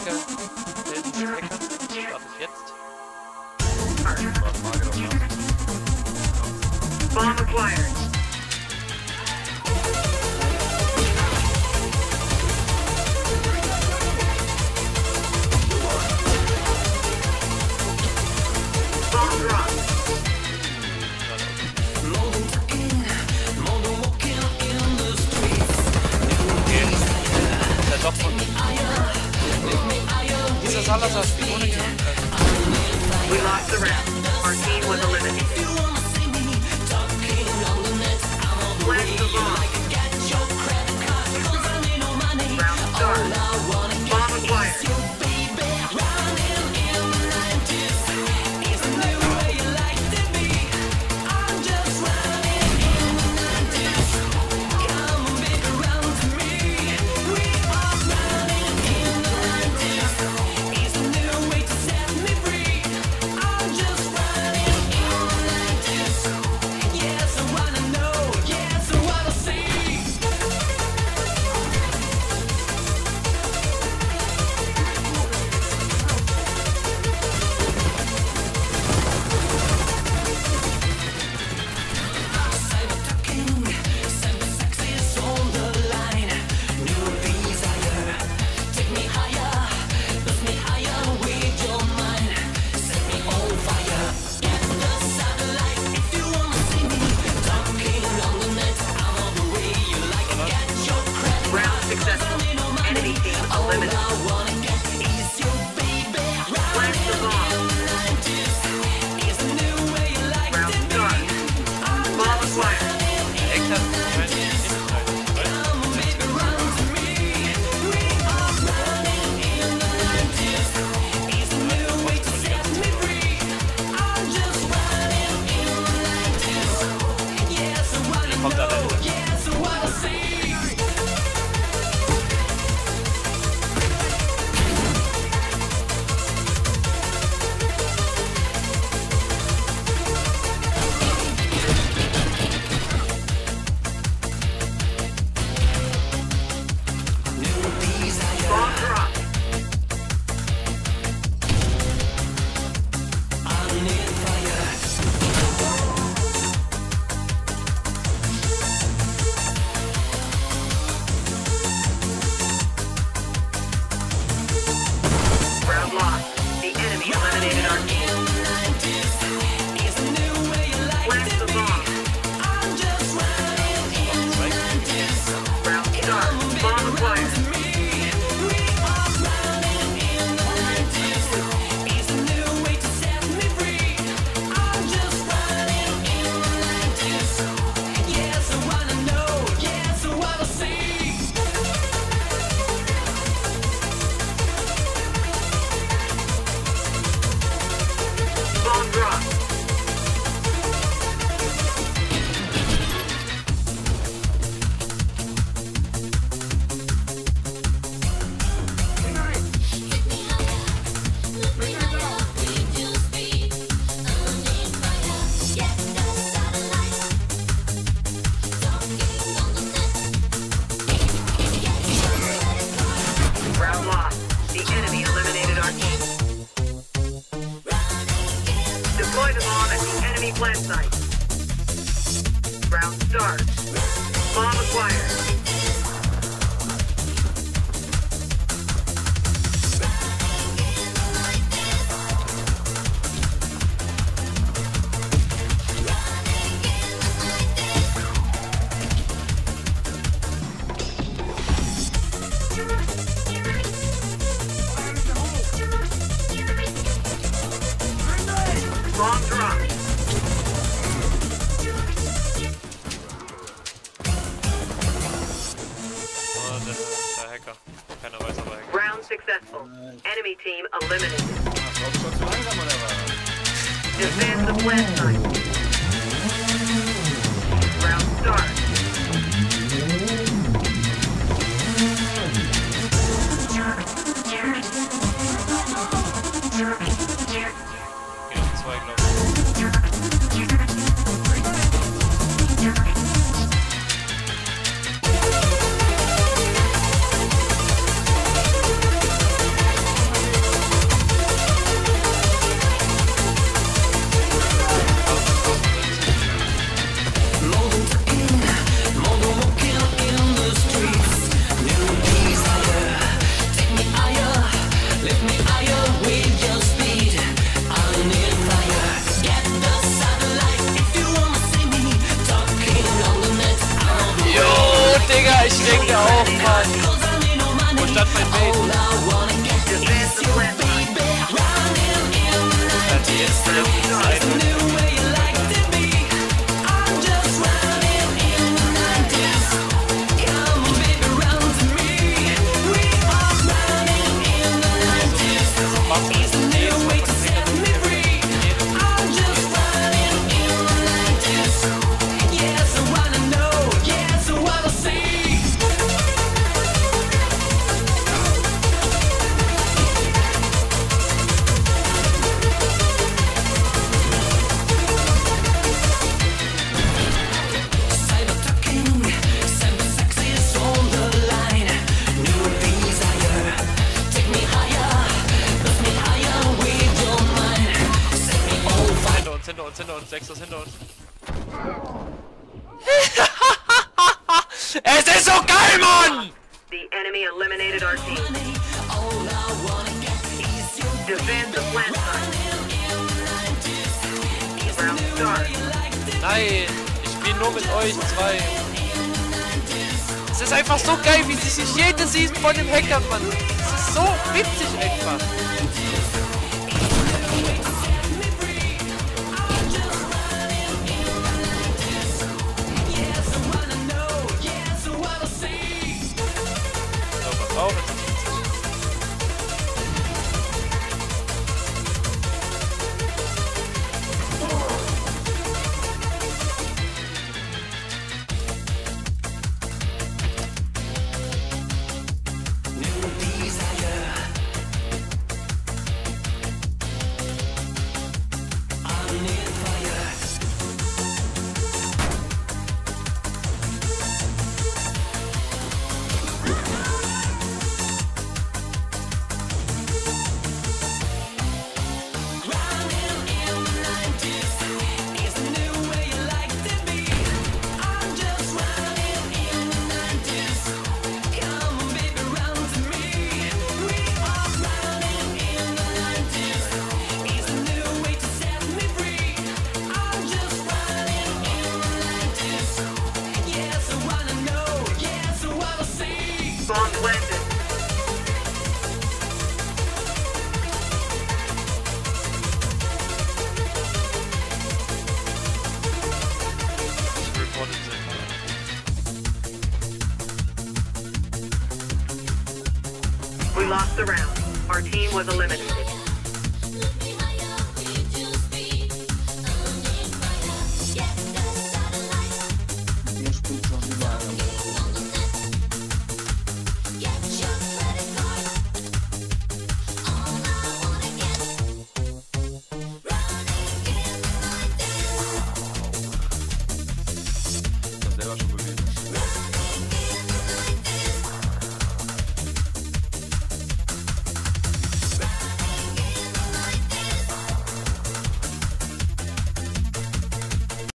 Ecke. Hilden in Ecke. Startet jetzt. Bomb acquired. Bomb dropped. Der doch von dieser Salazar spielt ohne Kill. We lost the round. Our team was eliminated. Plant the bomb. Round start. Bomb acquired. Plant site. Round start. Bomb acquired. Bomb drop. Round successful. Enemy team eliminated. Defend the plant site. Round start. 6 ist hinter uns. Es ist so geil, Mann! The enemy eliminated our team. Defend the plant site. Round start. Nein, ich spiele nur mit euch zwei. Es ist einfach so geil, wie sie sich jede Season von dem Hackern, Mann. Es ist so witzig einfach. So, was brauchen wir? Bomb planted. Ich reported sind. We lost the round. Our team was eliminated.